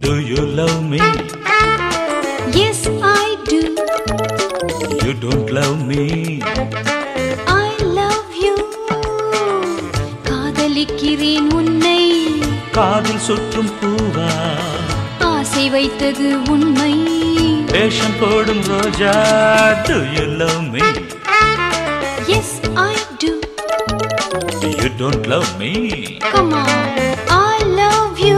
Do you love me? Yes, I do. You don't love me. I love you. காதலிக்கிறேன் உன்னை. காதில் சுற்றும் பூவா ஆசை வைத்தது உண்மை. வேஷம் போடும் ரோஜா. Do you love me? Yes, I do. You don't love me. Come on, I love you.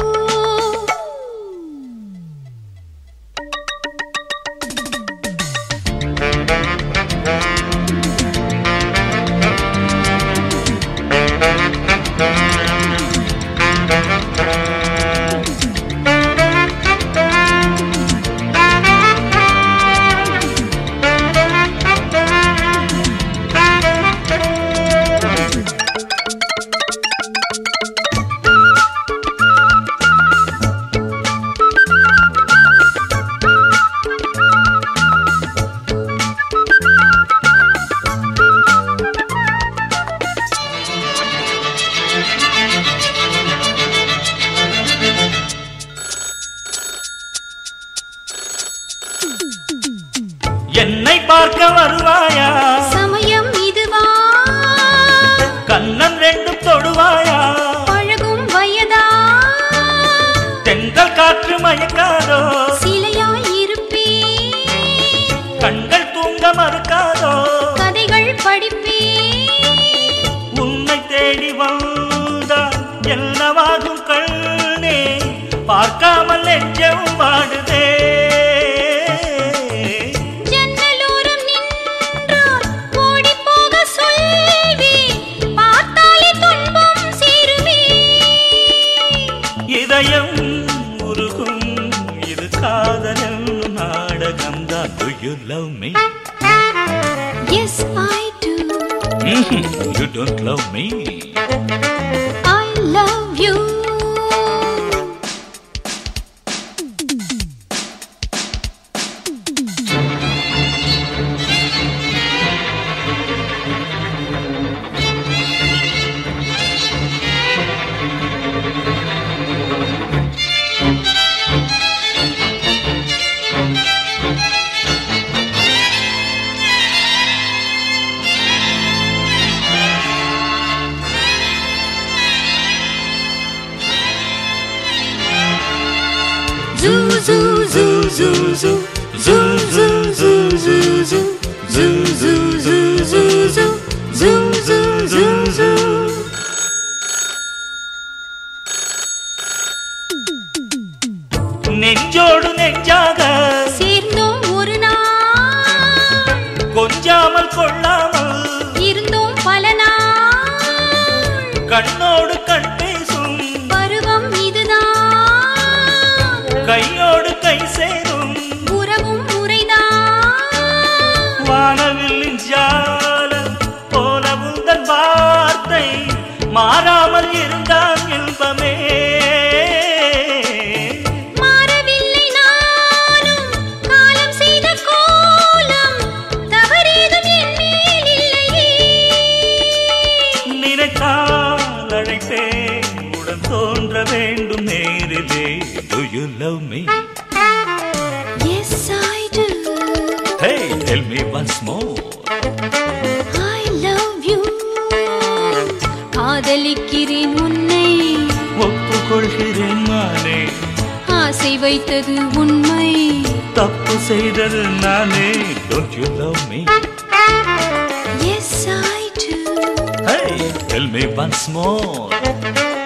என்னை பார்க்க வருவாயா? சமயம் இதுவா? கண்ணம் ரெண்டும் தொடுவாயா? பழகும் வயதா? தென்றல் காற்று மயக்காதோ? சிலையாய் இருப்பே. கண்கள் தூங்க மறுக்காதோ? கதைகள் படிப்பே. உன்னை தேடி வந்தால் என்னவாகும் கண்ணே? பார்க்காமல் நெஞ்சம் வாடுதே. இதயம் உருகும் இது காதலும் நாடகம்தான். Do you love me? Yes, I do. You don't love me. I love you. Zoo zoo zoo zoo zoo zoo zoo zoo zoo zoo zoo zoo zoo zoo zoo zoo. நெஞ்சோடு நெஞ்சாக சேர்ந்தோம் ஒரு நாள். கொஞ்சாமல் கொள்ளாமல் இருந்தோம் பல நாள். கண்ணோடு கண் பேசும் பருவம் இதுதான். கையோடு கை சேரும் உறவும் முறைதான். வானவில்லின் ஜாலம் போல உந்தன் வார்த்தை மாறாமல் இருந்தால் இன்பமே. மாறவில்லை நானும் காலம் செய்த கோலம். தவறேதும் என் மேல் இல்லையே. நினைத்தால் அழைப்பேன் உடன் தோன்ற வேண்டும் நேரிலே. Do you love me? Yes, I do. Hey, tell me once more. I love you. காதலிக்கிறேன் உன்னை. ஒப்புக்கொள்கிறேன் நானே. ஆசை வைத்தது உண்மை. தப்பு செய்தது நானே. Don't you love me? Yes, I do. Hey, tell me once more.